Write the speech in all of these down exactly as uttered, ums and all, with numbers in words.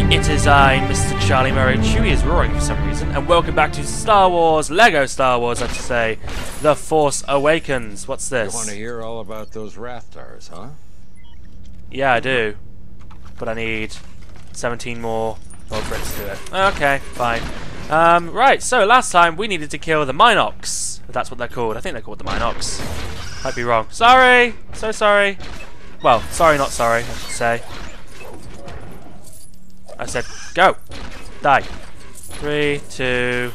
It is I, Mister Charlie Murray. Chewie is roaring for some reason, and welcome back to Star Wars, Lego Star Wars, I should say, The Force Awakens. What's this? You want to hear all about those Raptors, huh? Yeah, I do. But I need seventeen more gold bricks to do it. Okay, fine. Um, right, so last time we needed to kill the Minox. If that's what they're called. I think they're called the Minox. Might be wrong. Sorry! So sorry. Well, sorry not sorry, I should say. I said, go! Die. Three, two...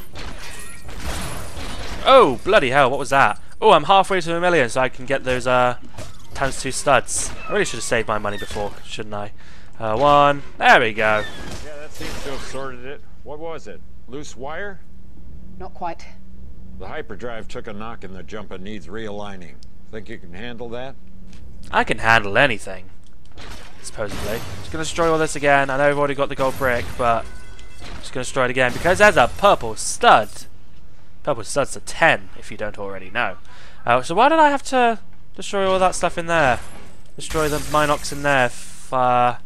Oh, bloody hell, what was that? Oh, I'm halfway to a million, so I can get those, uh, times two studs. I really should have saved my money before, shouldn't I? Uh, one. There we go. Yeah, that seems to have sorted it. What was it? Loose wire? Not quite. The hyperdrive took a knock in the jump and needs realigning. Think you can handle that? I can handle anything. Supposedly. Just gonna destroy all this again. I know I've already got the gold brick, but I'm just gonna destroy it again because there's a purple stud. Purple stud's a ten, if you don't already know. Uh, so why did I have to destroy all that stuff in there? Destroy the Minox in there if uh,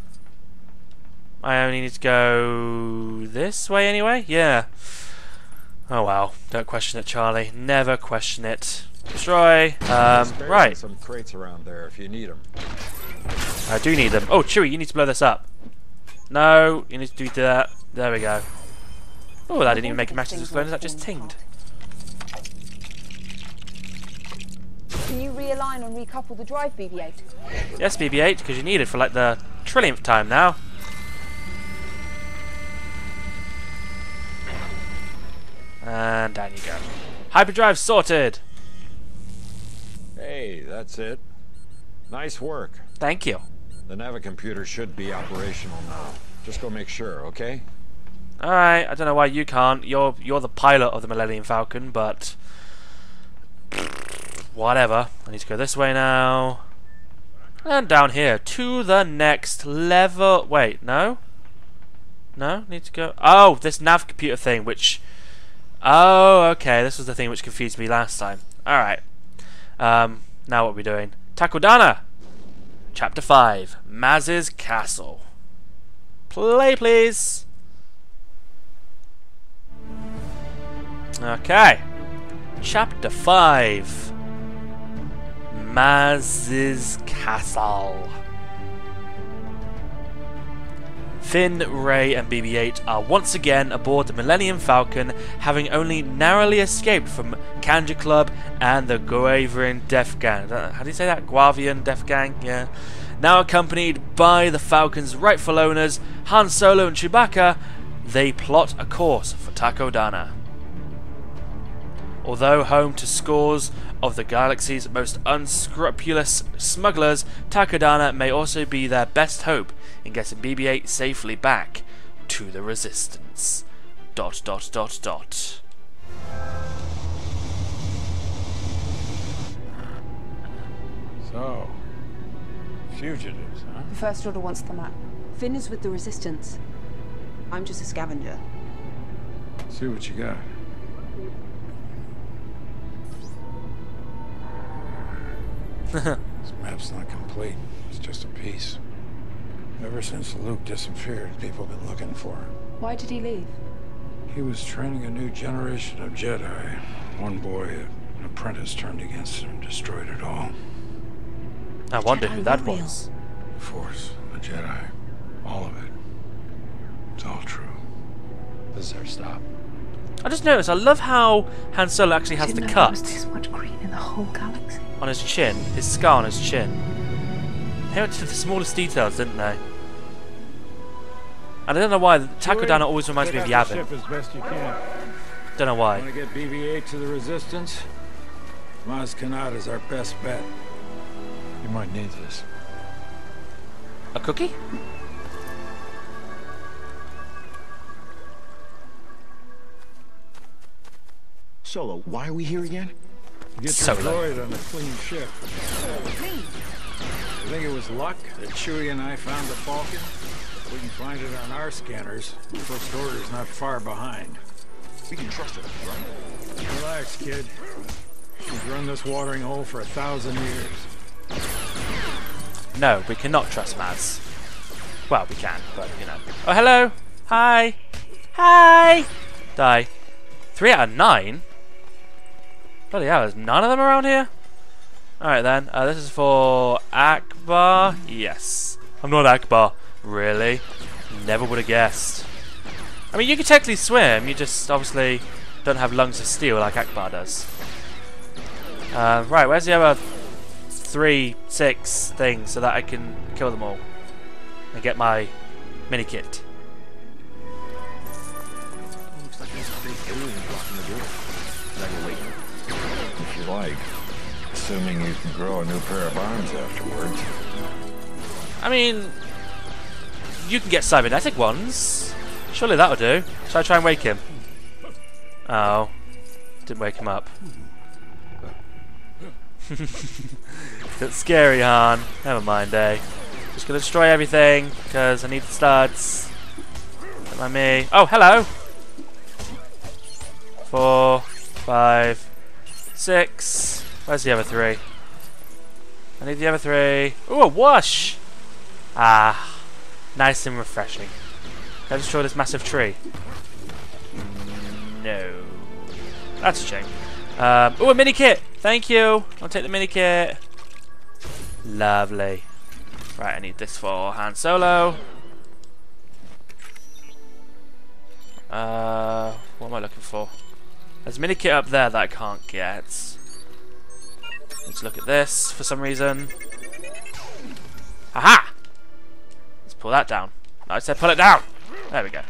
I only need to go this way anyway? Yeah. Oh well. Don't question it, Charlie. Never question it. Destroy. Um, right. Some crates around there if you need them. I do need them. Oh, Chewie, you need to blow this up. No, you need to do that. There we go. Oh, that didn't even make a match explode. That just tinged. Can you realign and recouple the drive, B B eight? Yes, B B eight, because you need it for like the trillionth time now. And down you go. Hyperdrive sorted. Hey, that's it. Nice work. Thank you. The Navicomputer should be operational now. Just go make sure, okay? Alright, I don't know why you can't. You're you're the pilot of the Millennium Falcon, but whatever. I need to go this way now. And down here to the next level. Wait, no? No? Need to go. Oh, this nav computer thing, which. Oh, okay. This was the thing which confused me last time. Alright. Um, now what are we doing? Takodana! Chapter five. Maz's Castle. Play, please! Okay. Chapter five. Maz's Castle. Finn, Rey, and B B eight are once again aboard the Millennium Falcon, having only narrowly escaped from Kanja Club and the Guavian Death Gang. How do you say that? Guavian Death Gang? Yeah. Now accompanied by the Falcon's rightful owners, Han Solo and Chewbacca, they plot a course for Takodana. Although home to scores of the galaxy's most unscrupulous smugglers, Takodana may also be their best hope in getting B B eight safely back to the Resistance. Dot dot dot dot. So, fugitives, huh? The First Order wants the map. Finn is with the Resistance. I'm just a scavenger. See what you got. This map's not complete. It's just a piece. Ever since Luke disappeared, people have been looking for him. Why did he leave? He was training a new generation of Jedi. One boy, an apprentice, turned against him and destroyed it all. I wonder who that was. The Force, the Jedi, all of it. It's all true. This is our stop. I just noticed, I love how Han Solo actually has the Didn't know cut there was this much green in the whole galaxy. on his chin, his scar on his chin. They went to the smallest details, didn't they? And I don't know why, Takodana always reminds me of Yavin. Ship as best you can. Don't know why. Want to get B B eight to the Resistance? Maz Kanat is our best bet. You might need this. A cookie? Solo, why are we here again? Get Solo. deployed on a clean ship. I think it was luck that Chewie and I found the Falcon. We can find it on our scanners. First Order's not far behind. We can trust it, right? Relax, kid. We've run this watering hole for a thousand years. No, we cannot trust Maz. Well, we can, but you know. Oh, hello! Hi! Hi! Die. Three out of nine? Bloody hell, there's none of them around here? Alright then, uh, this is for Akbar. Yes. I'm not Akbar. Really? Never would have guessed. I mean, you can technically swim, you just obviously don't have lungs of steel like Akbar does. Uh, right, where's the other three, six things so that I can kill them all and get my mini kit? Looks like there's a big alien blocking the door. Should I go wait? If you like. Assuming you can grow a new pair of arms afterwards. I mean, you can get cybernetic ones. Surely that'll do. Shall I try and wake him? Oh. Didn't wake him up. That's scary, Han. Never mind, eh? Just gonna destroy everything, because I need the studs. Don't mind me. Oh, hello! Four, five, six. Where's the other three? I need the other three. Ooh, a wash! Ah. Nice and refreshing. Can I destroy this massive tree? No. That's a shame. Um, ooh, a mini kit! Thank you! I'll take the mini kit. Lovely. Right, I need this for Han Solo. Uh, what am I looking for? There's a mini kit up there that I can't get. Let's look at this for some reason. Aha! Let's pull that down. No, I said pull it down! There we go.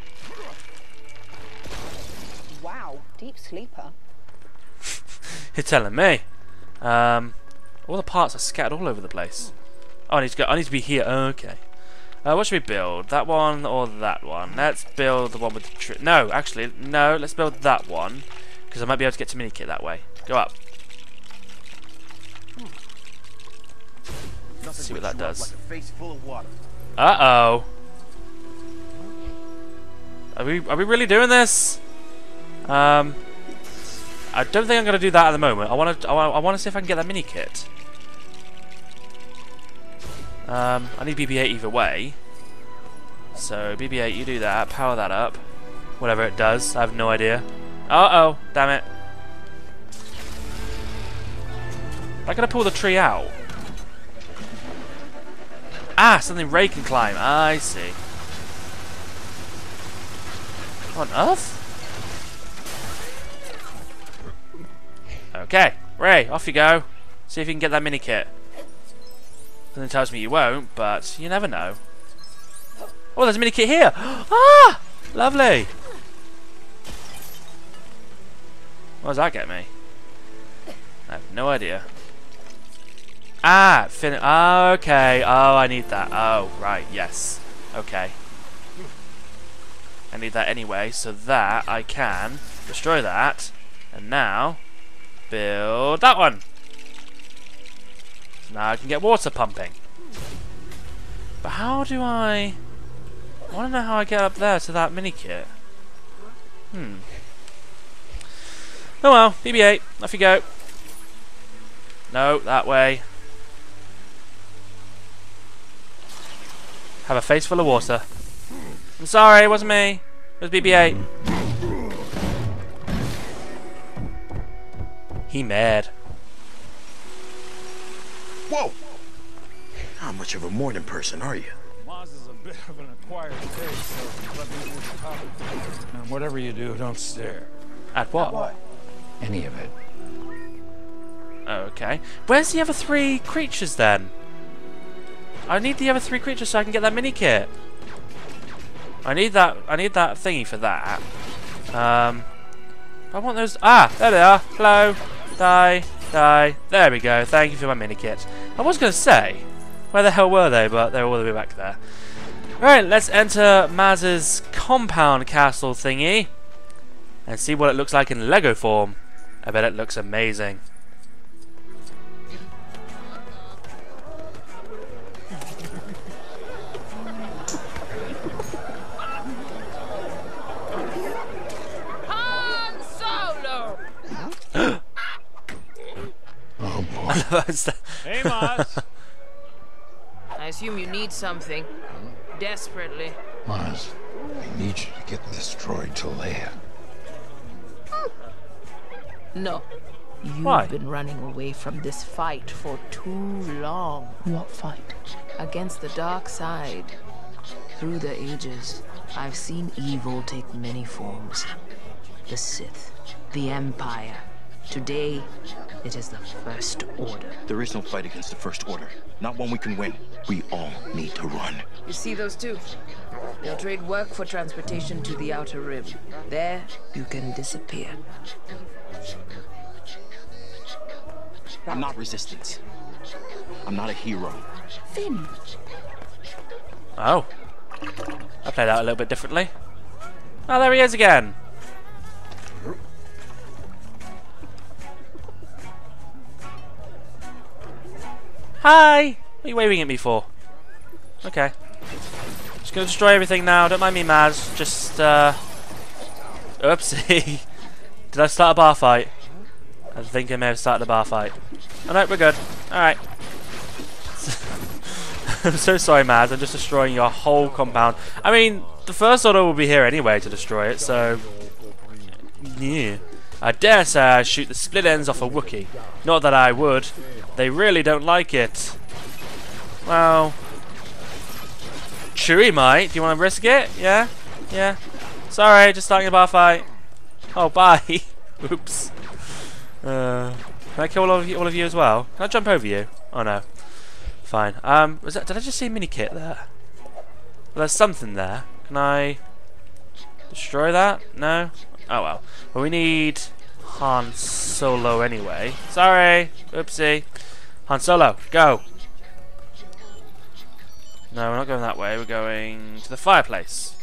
Wow, deep sleeper. You're telling me. Um, all the parts are scattered all over the place. Oh, I need to go. I need to be here. Okay. Uh, what should we build? That one or that one? Let's build the one with the tree. No, actually, no. Let's build that one because I might be able to get to mini kit that way. Go up. Let's see what that does. Like a face full of water. Uh oh. Are we? Are we really doing this? Um. I don't think I'm going to do that at the moment. I want to. I want to see if I can get that mini kit. Um, I need B B eight either way. So B B eight, you do that. Power that up. Whatever it does, I have no idea. Uh oh, damn it! I'm going to pull the tree out. Ah, something Ray can climb. I see. What on earth? Okay, Ray, off you go. See if you can get that mini kit. Something tells me you won't, but you never know. Oh, there's a mini kit here. Ah, lovely. What does that get me? I have no idea. Ah, fin. Oh, okay. Oh, I need that. Oh, right. Yes. Okay. I need that anyway, so that I can destroy that, and now build that one. So now I can get water pumping. But how do I... I want to know how I get up there to that mini kit. Hmm. Oh well, B B eight, off you go. No, that way. Have a face full of water. I'm sorry, it wasn't me. It was B B eight. He mad. Whoa! How much of a morning person are you? Mos is a bit of an acquired taste, so let me do the talking. And whatever you do, don't stare. At what? What? Any of it. Okay. Where's the other three creatures then? I need the other three creatures so I can get that mini kit. I need that. I need that thingy for that. Um, I want those. Ah, there they are. Hello. Die. Die. There we go. Thank you for my mini kit. I was going to say, where the hell were they? But they're all the way back there. Alright, let's enter Maz's compound castle thingy and see what it looks like in Lego form. I bet it looks amazing. Han Solo! Oh boy. Hey, I assume you need something. desperately. Maz, I need you to get this droid to Leia. No. You've Why? been running away from this fight for too long. What fight? Against the dark side. Through the ages, I've seen evil take many forms. The Sith, the Empire. Today, it is the First Order. There is no fight against the First Order. Not one we can win. We all need to run. You see those two? They'll trade work for transportation to the Outer Rim. There, you can disappear. I'm not resistance. I'm not a hero. Finn. Oh. I played that a little bit differently. Oh, there he is again. Hi! What are you waving at me for? Okay. Just gonna destroy everything now. Don't mind me, Maz. Just, uh... Oopsie. Did I start a bar fight? I think I may have started a bar fight. Oh no, we're good. Alright. I'm so sorry, Maz. I'm just destroying your whole compound. I mean, the First Order will be here anyway to destroy it, so... Yeah. I dare say I shoot the split ends off a Wookiee. Not that I would. They really don't like it. Well... Chewie might. Do you want to risk it? Yeah? Yeah? Sorry, just starting a bar fight. Oh, bye. Oops. Uh, can I kill all of you, all of you as well? Can I jump over you? Oh no. Fine. Um, was that? Did I just see a mini kit there? Well, there's something there. Can I destroy that? No. Oh well. Well, we need Han Solo anyway. Sorry. Oopsie. Han Solo, go. No, we're not going that way. We're going to the fireplace.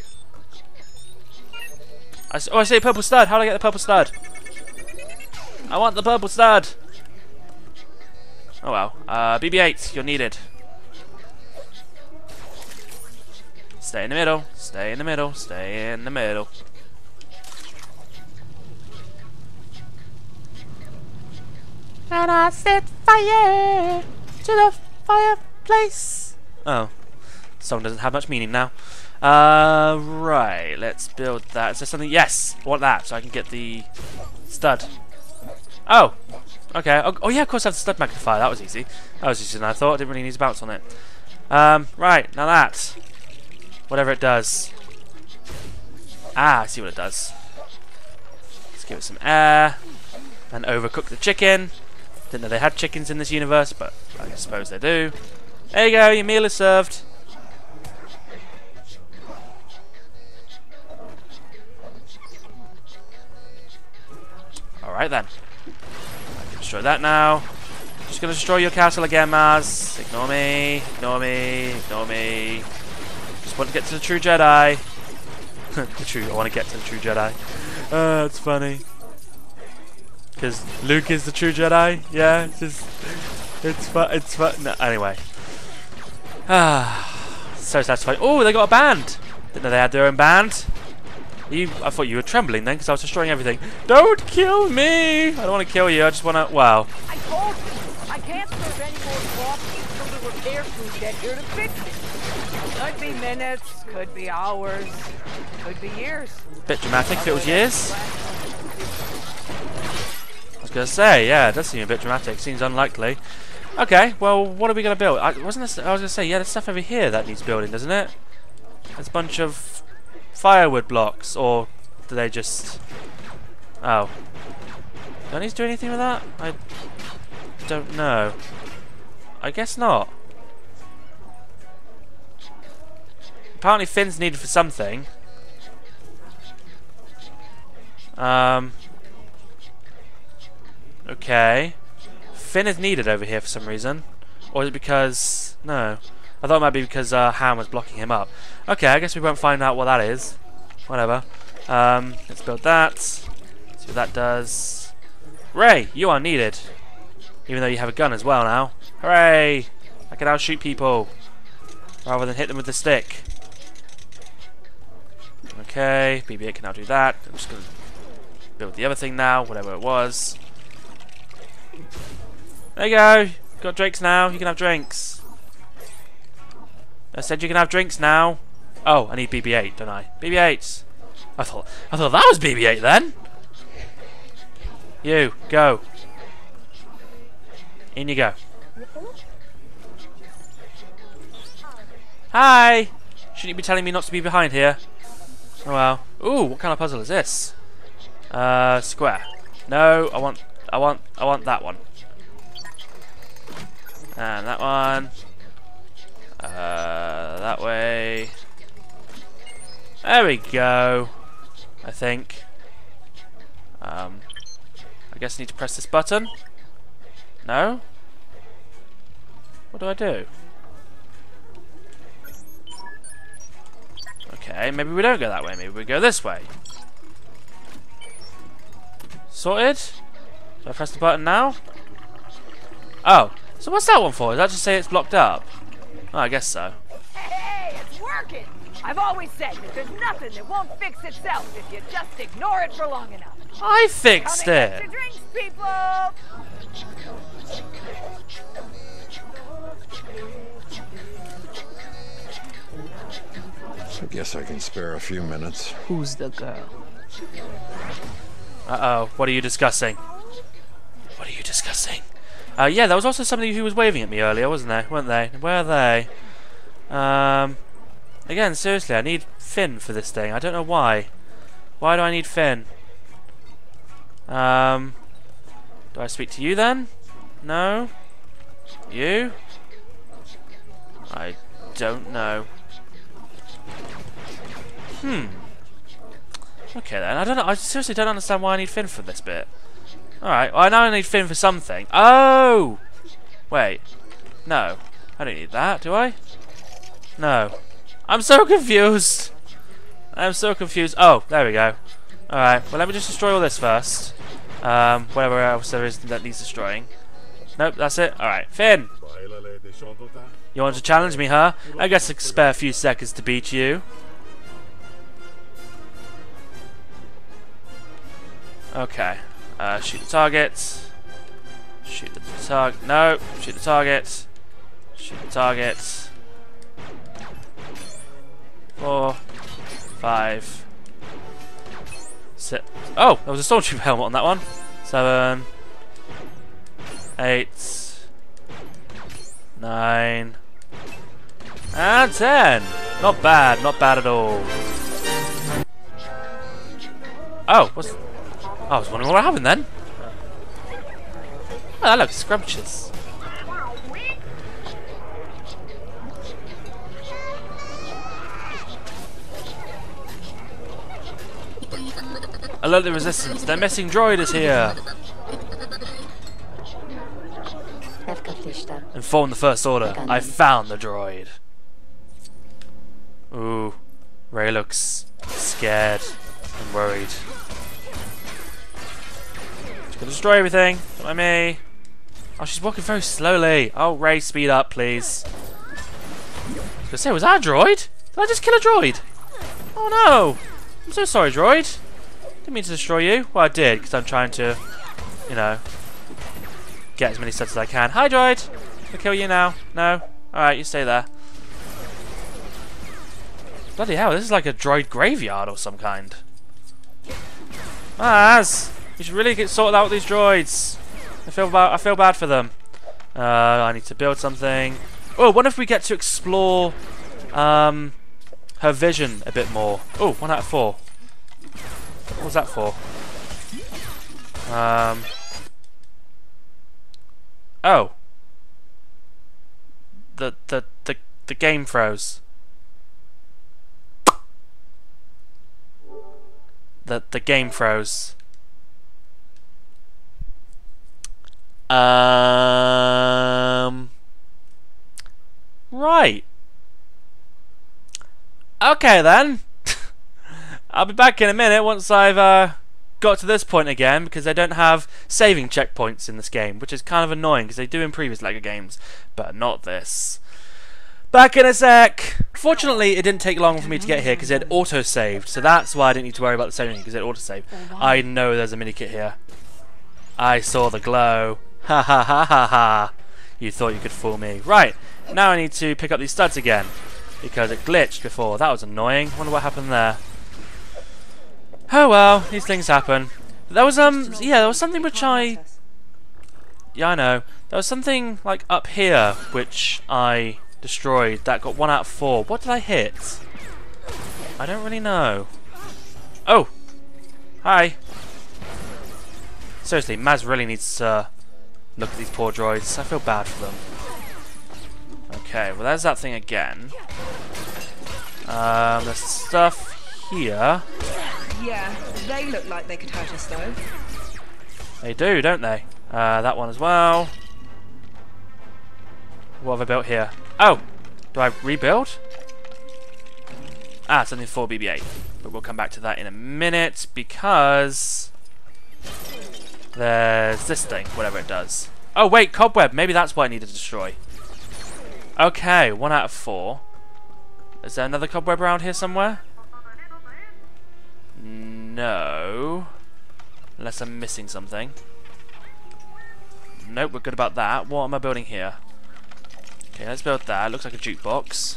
I s oh, I see a purple stud. How do I get the purple stud? I want the purple stud. Oh well. Uh, B B eight, you're needed. Stay in the middle. Stay in the middle. Stay in the middle. And I set fire to the fireplace. Oh, the song doesn't have much meaning now. Uh, right. Let's build that. Is there something? Yes, I want that so I can get the stud. Oh, okay. Oh, oh yeah, of course I have the stud magnifier. That was easy. That was easier than I thought. I didn't really need to bounce on it. Um, right, now that. Whatever it does. Ah, I see what it does. Let's give it some air. And overcook the chicken. Didn't know they had chickens in this universe, but I suppose they do. There you go, your meal is served. Alright then. I can destroy that now. Just gonna destroy your castle again, Maz. Ignore me, ignore me, ignore me. Just want to get to the true Jedi. the true, I want to get to the true Jedi. Uh, it's funny. Because Luke is the true Jedi. Yeah, it's just, it's fun. It's fun. No, anyway. Ah, so satisfying. Oh, they got a band. Didn't know they had their own band. You, I thought you were trembling then because I was destroying everything. Don't kill me! I don't want to kill you. I just want to. Wow. I told you, I can't serve any more coffee until the repair crew get here to fix it. Could be minutes, could be hours, could be years. Bit dramatic if it was years. I was gonna say, yeah, it does seem a bit dramatic. Seems unlikely. Okay, well, what are we gonna build? I wasn't. This, I was gonna say, yeah, there's stuff over here that needs building, doesn't it? There's a bunch of firewood blocks, or do they just? Oh, do I need to do anything with that? I don't know. I guess not. Apparently, Finn's needed for something. Um. Okay. Finn is needed over here for some reason. Or is it because... No. I thought it might be because uh, Ham was blocking him up. Okay, I guess we won't find out what that is. Whatever. Um, let's build that. See what that does. Ray, you are needed. Even though you have a gun as well now. Hooray! I can now shoot people. Rather than hit them with the stick. Okay, B B eight can now do that. I'm just going to build the other thing now, whatever it was. There you go. Got drinks now. You can have drinks. I said you can have drinks now. Oh, I need B B eight, don't I? B B eight. I thought I thought that was B B eight then. You go. In you go. Hi. Shouldn't you be telling me not to be behind here? Oh well. Ooh, what kind of puzzle is this? Uh, square. No, I want, I want, I want that one. And that one. Uh, that way. There we go. I think. Um, I guess I need to press this button. No? What do I do? Okay, maybe we don't go that way. Maybe we go this way. Sorted? Do I press the button now? Oh, so what's that one for? Does that just say it's blocked up? Oh, I guess so. Hey, it's working! I've always said that there's nothing that won't fix itself if you just ignore it for long enough. I fixed Come and it! get your drinks, people! I guess I can spare a few minutes. Who's the girl? Uh-oh, what are you discussing? What are you discussing? Uh, yeah, there was also somebody who was waving at me earlier, wasn't there? Weren't they? Where are they? Um, again, seriously, I need Finn for this thing. I don't know why. Why do I need Finn? Um, do I speak to you then? No? You? I don't know. Hmm. Okay then, I don't know, I seriously don't understand why I need Finn for this bit. Alright, well I know I need Finn for something. Oh! Wait. No. I don't need that, do I? No. I'm so confused! I'm so confused. Oh, there we go. Alright, well let me just destroy all this first. Um, whatever else there is that needs destroying. Nope, that's it. Alright, Finn! You want to challenge me, huh? I guess I can spare a few seconds to beat you. Okay. Uh, shoot the target. Shoot the target. No. Shoot the target. Shoot the target. Four. Five. Six. Oh, there was a stormtrooper helmet on that one. Seven. Eight. Nine. And ten. Not bad. Not bad at all. Oh, what's... I was wondering what happened then. Oh, that looks scrumptious. Alert the resistance. Their missing droid is here. Inform the First Order. I found the droid. Ooh. Rey looks scared and worried. Gonna destroy everything. Not by me. Oh, she's walking very slowly. Oh, Rey, speed up, please. I was gonna say, was that a droid? Did I just kill a droid? Oh no! I'm so sorry, droid. Didn't mean to destroy you. Well, I did, because I'm trying to, you know, get as many studs as I can. Hi, droid. Can I kill you now? No? Alright, you stay there. Bloody hell, this is like a droid graveyard or some kind. Maz! You should really get sorted out with these droids. I feel bad. I feel bad for them. Uh, I need to build something. Oh, what if we get to explore um, her vision a bit more? Oh, one out of four. What was that for? Um. Oh. The the the the game froze. The the game froze. Um. Right. Okay then. I'll be back in a minute once I've uh, got to this point again, because they don't have saving checkpoints in this game, which is kind of annoying because they do in previous LEGO games, but not this. Back in a sec. Fortunately, it didn't take long for me to get here because it auto-saved, so that's why I didn't need to worry about the saving because it auto-saved. I know there's a mini-kit here. I saw the glow. Ha ha ha ha ha. You thought you could fool me. Right, now I need to pick up these studs again. because it glitched before. That was annoying. Wonder what happened there. Oh well, these things happen. There was um yeah, there was something which I yeah I know. There was something like up here which I destroyed that got one out of four. What did I hit? I don't really know. Oh, hi. Seriously, Maz really needs to look at these poor droids. I feel bad for them. Okay, well there's that thing again. Um, there's stuff here. Yeah, they look like they could hurt us though. They do, don't they? Uh, that one as well. What have I built here? Oh! Do I rebuild? Ah, something for B B eight. But we'll come back to that in a minute because there's this thing, whatever it does. Oh wait, cobweb! Maybe that's what I need to destroy. Okay, one out of four. Is there another cobweb around here somewhere? No. Unless I'm missing something. Nope, we're good about that. What am I building here? Okay, let's build that. Looks like a jukebox.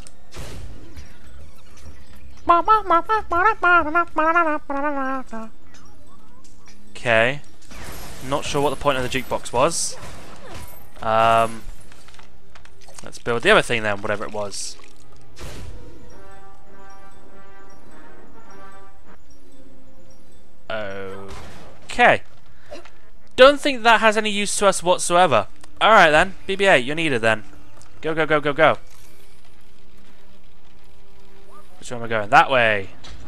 Okay. Not sure what the point of the jukebox was. Um, let's build the other thing then, whatever it was. Okay. Don't think that has any use to us whatsoever. Alright then, B B eight, you're needed then. Go, go, go, go, go. Which way am I going? That way.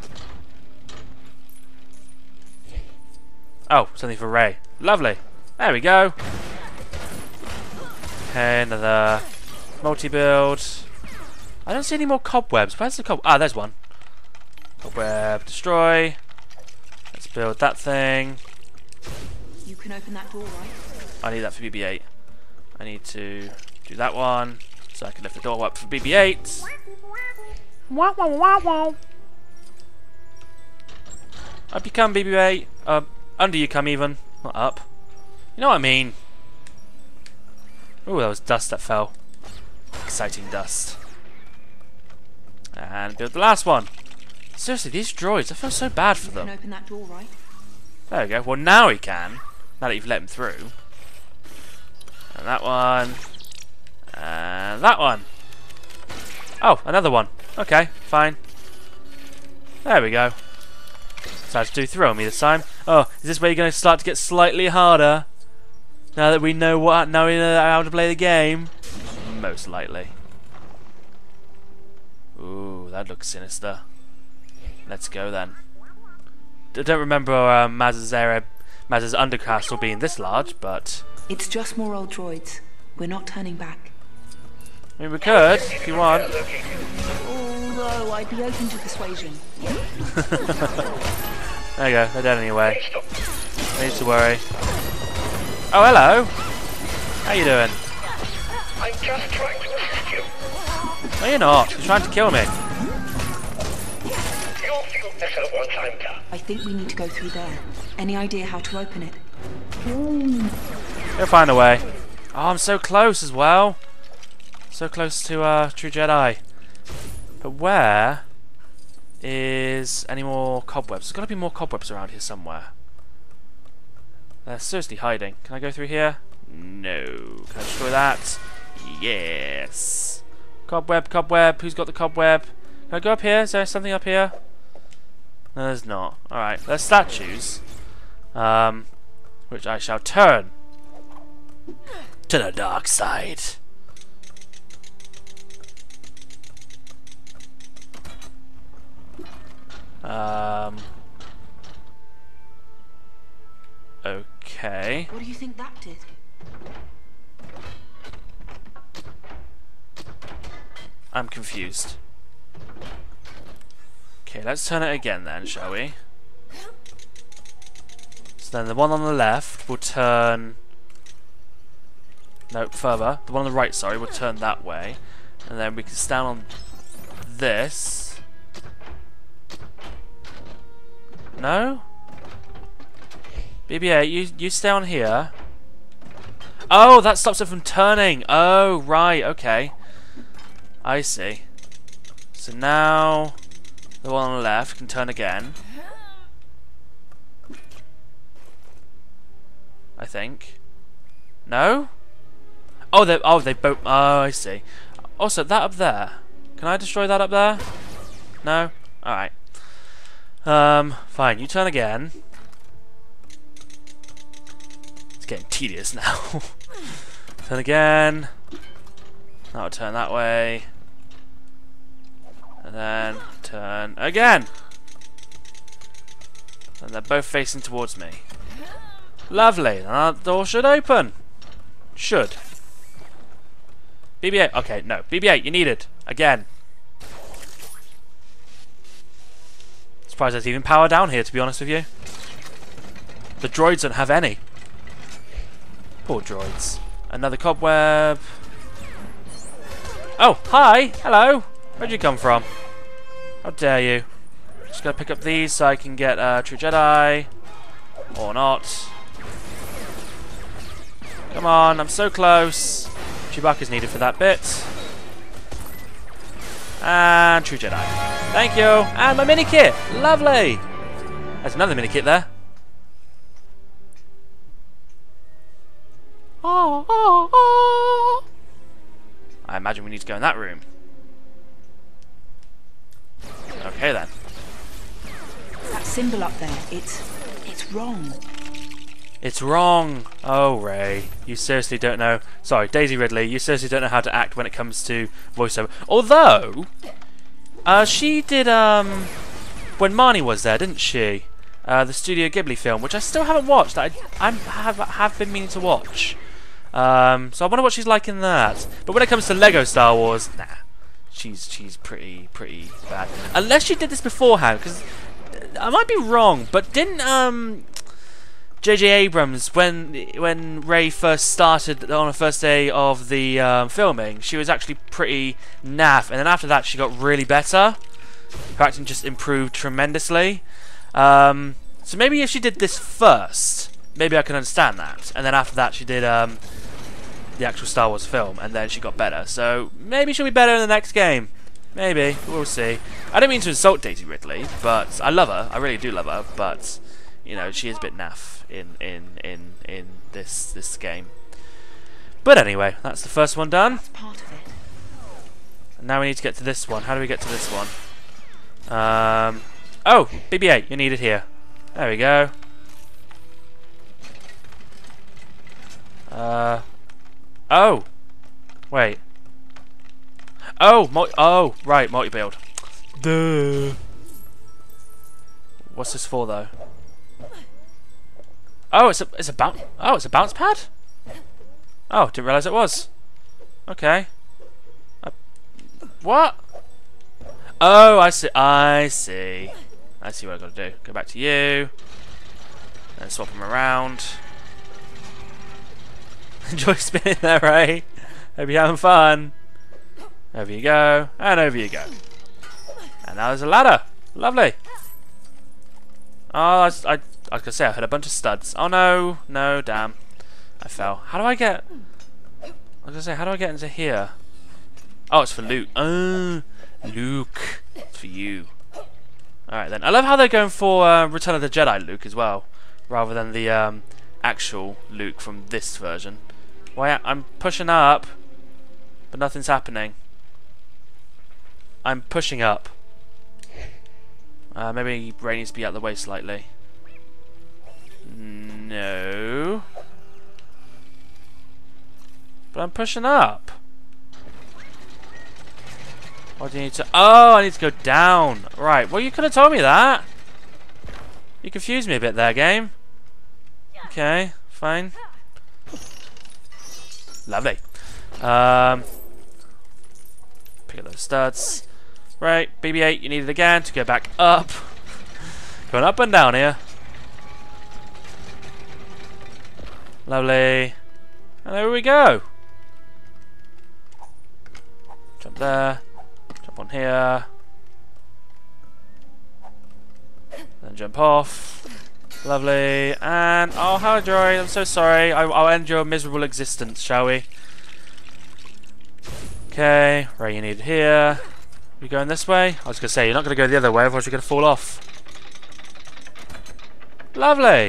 Oh, something for Ray. Lovely. There we go. Okay, another multi-build. I don't see any more cobwebs. Where's the cob? Ah, there's one. Cobweb, destroy. Let's build that thing. You can open that door, right? I need that for B B eight. I need to do that one so I can lift the door up for B B eight. Wow, wow, wow, wow. Up you come, B B eight. Uh, under you come, even. Not up. You know what I mean. Ooh, that was dust that fell. Exciting dust. And build the last one. Seriously, these droids, I feel so bad for them. You can open that door, right? There we go. Well, now he can. Now that you've let him through. And that one. And that one. Oh, another one. Okay, fine. There we go. Decided to do throw me this time. Oh, is this where you're going to start to get slightly harder? Now that we know what, now we know how to play the game. Most likely. Ooh, that looks sinister. Let's go then. I don't remember uh, Maz's area, Maz's undercastle being this large, but It's just more old droids. We're not turning back. I mean we could if you want. Although I'd be open to persuasion. There you go. They're dead anyway. No need to worry. Oh, hello. How you doing? I'm just trying to assist you. No, you're not. You're trying to kill me. You'll feel better once I'm done. I think we need to go through there. Any idea how to open it? You'll find a way. Oh, I'm so close as well. So close to uh, True Jedi. But where is any more cobwebs? There's got to be more cobwebs around here somewhere. They're seriously hiding. Can I go through here? No. Can I destroy that? Yes. Cobweb, cobweb. Who's got the cobweb? Can I go up here? Is there something up here? No, there's not. Alright, there's statues. Um, which I shall turn to the dark side. Um. Okay. What do you think that did? I'm confused. Okay, let's turn it again then, shall we? So then the one on the left will turn... No, further. The one on the right, sorry, will turn that way. And then we can stand on this. No? B B eight, you, you stay on here. Oh, that stops it from turning. Oh, right, okay. I see. So now the one on the left can turn again. I think. No? Oh, they oh they both. Oh, I see. Also, that up there. Can I destroy that up there? No. All right. Um, fine. You turn again. It's getting tedious now. Turn again. Now turn that way. And then turn again. And they're both facing towards me. Lovely. Now that door should open. Should. B B eight. Okay, no. B B eight, you need it. Again. Surprised there's even power down here, to be honest with you. The droids don't have any. Poor droids. Another cobweb. Oh, hi. Hello. Where'd you come from? How dare you? Just gonna pick up these so I can get uh, True Jedi. Or not. Come on, I'm so close. Chewbacca's needed for that bit. And True Jedi. Thank you. And my mini kit. Lovely. There's another mini kit there. Oh, oh, oh. I imagine we need to go in that room. Okay then. That symbol up there, it's it's wrong. It's wrong. Oh, Ray, you seriously don't know. Sorry, Daisy Ridley, you seriously don't know how to act when it comes to voiceover. Although, uh, she did um when Marnie was there, didn't she? Uh, the Studio Ghibli film, which I still haven't watched. I I have have been meaning to watch. Um, so I wonder what she's like in that. But when it comes to Lego Star Wars, nah, she's she's pretty pretty bad. Unless she did this beforehand, because I might be wrong. But didn't um J J Abrams, when when Ray first started on the first day of the um, filming, she was actually pretty naff, and then after that she got really better. Her acting just improved tremendously. Um, so maybe if she did this first, maybe I can understand that. And then after that she did um, the actual Star Wars film, and then she got better. So maybe she'll be better in the next game. Maybe. We'll see. I don't mean to insult Daisy Ridley, but I love her. I really do love her, but you know, she is a bit naff in in in in this this game. But anyway, that's the first one done. That's part of it. And now we need to get to this one. How do we get to this one? Um, oh, B B eight, you need it here. There we go. Uh, oh, wait. Oh, multi oh, right, multi-build. Duh. What's this for, though? Oh, it's a it's a bounce. Oh, it's a bounce pad. Oh, didn't realise it was. Okay. Uh, what? Oh, I see. I see. I see what I got to do. Go back to you. And swap them around. Enjoy spinning there, Ray. Hope you're having fun. Over you go, and over you go. And now there's a ladder. Lovely. Oh, I, I, I was gonna say I had a bunch of studs. Oh no, no, damn, I fell. How do I get? I was gonna say, how do I get into here? Oh, it's for Luke. Oh, Luke, it's for you. All right then. I love how they're going for uh, Return of the Jedi Luke as well, rather than the um, actual Luke from this version. Why? I'm pushing up, but nothing's happening. I'm pushing up. Uh, maybe Ray needs to be out of the way slightly. No. But I'm pushing up. What do you need to... Oh, I need to go down. Right, well you could have told me that. You confused me a bit there, game. Okay, fine. Lovely. Um, pick up those studs. Right, B B eight, you need it again to go back up. Going up and down here. Lovely. And there we go. Jump there. Jump on here. Then jump off. Lovely. And, oh, hi, Joy. I'm so sorry. I, I'll end your miserable existence, shall we? Okay, right, you need it here. We going this way? I was going to say, you're not going to go the other way, otherwise you're going to fall off. Lovely!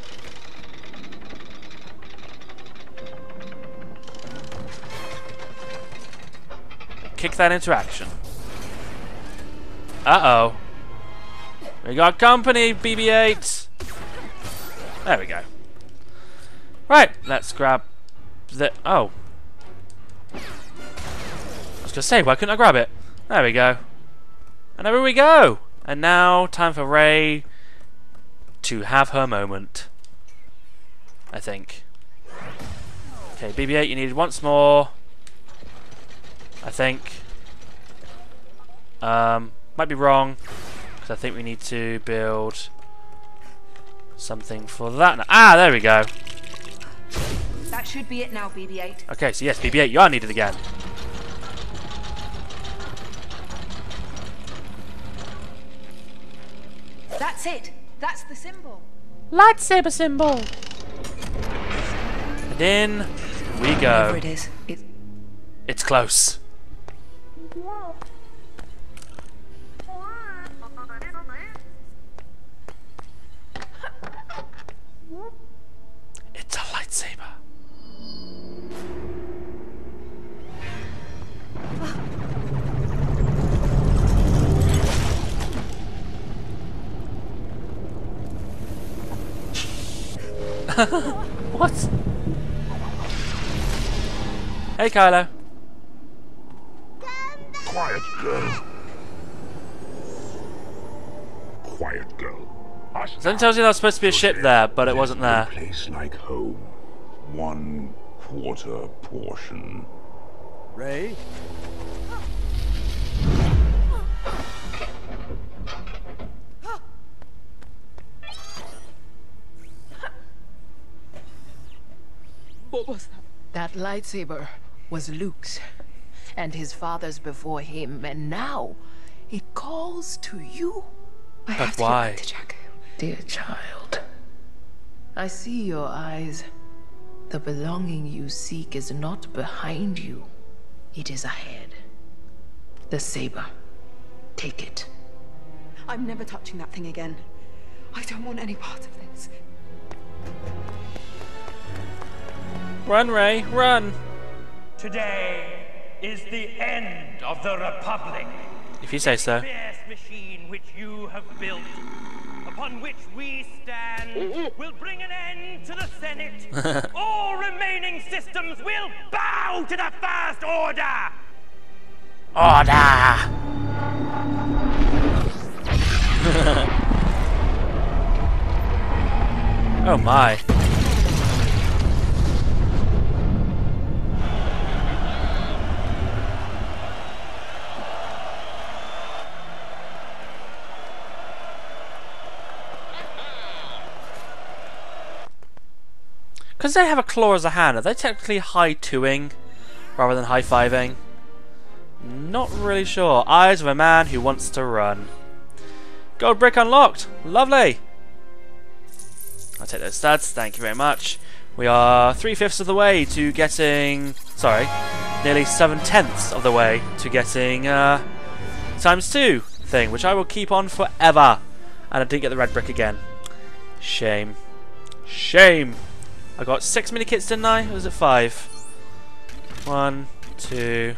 Kick that into action. Uh-oh. We got company, B B eight! There we go. Right, let's grab the... Oh. I was going to say, why couldn't I grab it? There we go. And there we go! And now, time for Rey to have her moment. I think. Okay, B B eight, you needed once more. I think. Um, might be wrong. Because I think we need to build something for that. Ah, there we go. That should be it now, B B eight. Okay, so yes, B B eight, you are needed again. That's it. That's the symbol. Lightsaber symbol. And in we go. Whatever it is, it... It's close. It's a lightsaber. What? Hey, Kylo. Quiet, girl. Quiet, girl. Something tells you there was supposed to be a ship there, but it wasn't there. A place like home. One quarter portion. Rey? What was that? That lightsaber was Luke's, and his father's before him, and now it calls to you. I But have to why? get back to Jack. Dear child, I see your eyes. The belonging you seek is not behind you. It is ahead. The saber. Take it. I'm never touching that thing again. I don't want any part of this. Run, Rey, run! Today is the end of the Republic. If you say so. Fierce machine which you have built, upon which we stand, will bring an end to the Senate. All remaining systems will bow to the First Order. Order! Oh my. Because they have a claw as a hand, are they technically high-twoing rather than high-fiving? Not really sure. Eyes of a man who wants to run. Gold brick unlocked. Lovely. I'll take those stats. Thank you very much. We are three-fifths of the way to getting... Sorry. Nearly seven-tenths of the way to getting uh, times two thing, which I will keep on forever. And I didn't get the red brick again. Shame. Shame. I got six mini kits, didn't I? Or was it five? One, two,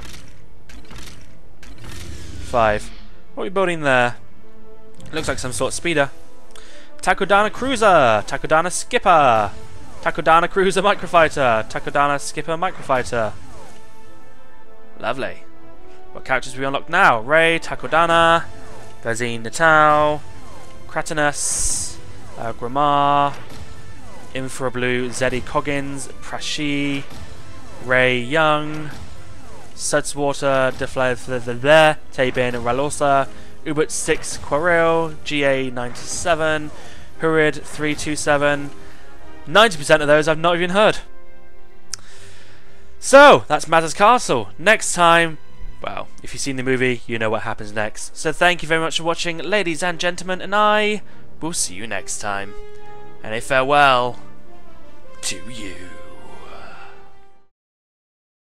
five. What are we building there? Looks like some sort of speeder. Takodana Cruiser, Takodana Skipper, Takodana Cruiser Microfighter, Takodana Skipper Microfighter. Lovely. What characters do we unlock now? Rey, Takodana, Gazine Natal, Kratanus, uh, Gramar, Infrablue, Zeddy Coggins, Prashi, Rey Young, Sudswater, Deflair, Tabin, Ralosa, Ubert six Quarel, G A ninety-seven, Hurid three two seven. ninety percent of those I've not even heard. So, that's Maz's Castle. Next time, well, if you've seen the movie, you know what happens next. So thank you very much for watching, ladies and gentlemen, and I will see you next time. And a farewell to you.